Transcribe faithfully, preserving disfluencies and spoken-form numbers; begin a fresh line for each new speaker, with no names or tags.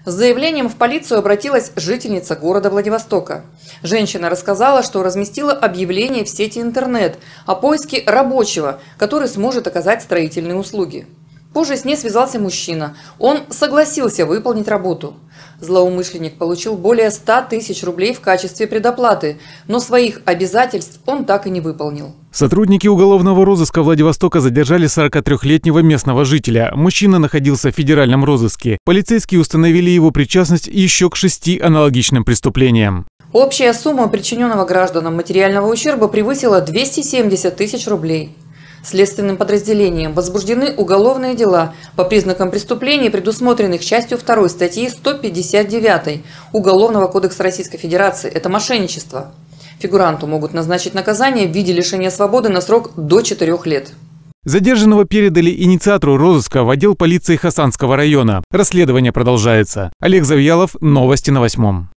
С заявлением в полицию обратилась жительница города Владивостока. Женщина рассказала, что разместила объявление в сети интернет о поиске рабочего, который сможет оказать строительные услуги. Позже с ней связался мужчина. Он согласился выполнить работу. Злоумышленник получил более ста тысяч рублей в качестве предоплаты, но своих обязательств он так и не выполнил.
Сотрудники уголовного розыска Владивостока задержали сорокатрёхлетнего местного жителя. Мужчина находился в федеральном розыске. Полицейские установили его причастность еще к шести аналогичным преступлениям.
Общая сумма причиненного гражданам материального ущерба превысила двести семьдесят тысяч рублей. Следственным подразделением возбуждены уголовные дела по признакам преступлений, предусмотренных частью второй статьи сто пятьдесят девятой Уголовного кодекса Российской Федерации. Это мошенничество. Фигуранту могут назначить наказание в виде лишения свободы на срок до четырёх лет.
Задержанного передали инициатору розыска в отдел полиции Хасанского района. Расследование продолжается. Олег Завьялов, новости на восьмом.